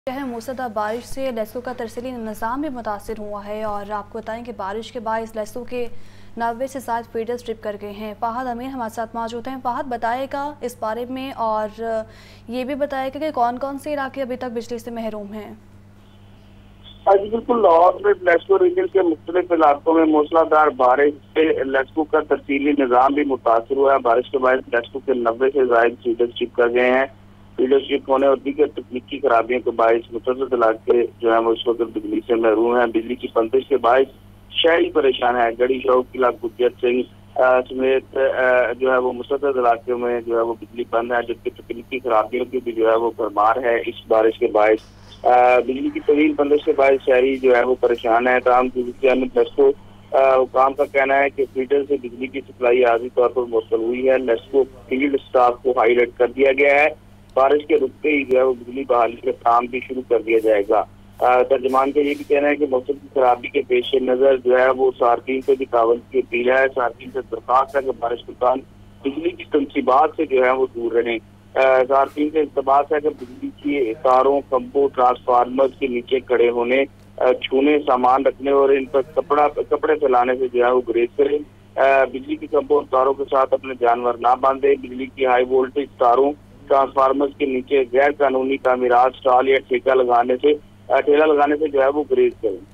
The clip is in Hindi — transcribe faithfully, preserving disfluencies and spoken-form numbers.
है मूसलाधार बारिश से लेस्को का तरसीली निज़ाम भी मुतासिर हुआ है और आपको बताएं कि बारिश के बायस लेस्को के नब्बे से सात फीडर स्ट्रिप कर गए हैं। फहद अमीन हमारे साथ मौजूद हैं। फहद बताएगा इस बारे में और ये भी बताएगा कि कौन कौन से इलाके अभी तक बिजली से महरूम हैं। जी बिल्कुल, लाहौर में लेस्को रीजन के मुख्तलिफ इलाकों में मूसलाधार बारिश से लेस्को का तरसीली निज़ाम भी मुतासर हुआ है। बारिश के बाद लेस्को के नब्बे से ज्यादा फीडर स्ट्रिप कर गए हैं। फीडर स्ट्रिप होने और दीगर तकनीकी खराबियों के बायस मुतअद्दिद इलाके जो है वो इस वक्त बिजली से महरूम है। बिजली की बंदिश के बायस शहरी परेशान है। गढ़ी शौक किला गुजर सिंह समेत जो है वो मुतअद्दिद इलाकों में जो है वो बिजली बंद है, जबकि तकनीकी खराबियों की भी जो है वो भरमार है। इस बारिश के बायस बिजली की तवील बंदिश के बायस शहरी जो है वो परेशान है। तमाम लेस्को हुकाम का कहना है कि फीडर से बिजली की सप्लाई आर्जी तौर पर मुअत्तल हुई है। लेस्को फील्ड स्टाफ को हाई अलर्ट कर दिया गया है। बारिश के रुकते ही जो है वो बिजली बहाली का काम भी शुरू कर दिया जाएगा। तर्जमान का ये भी कहना है कि मौसम की खराबी के पेश नजर जो है वो सार्फिन से भी तावन की अपील है। सार्फिन से दरख्वास्त है कि बारिश के दौरान बिजली की तनसीबात से जो है वो दूर रहें। सार्फिन से इस्तबास है कि बिजली की तारों, खंभों, ट्रांसफार्मर के नीचे खड़े होने, छूने, सामान रखने और इन पर कपड़ा कपड़े फैलाने से जो है वो गुरेज करें। बिजली की खंभों और तारों के साथ अपने जानवर ना बांधे। बिजली की हाई वोल्टेज तारों, ट्रांसफार्मर्स के नीचे गैर कानूनी तामीरात, स्टॉल या ठेका लगाने से ठेला लगाने से जो है वो गुरेज करें।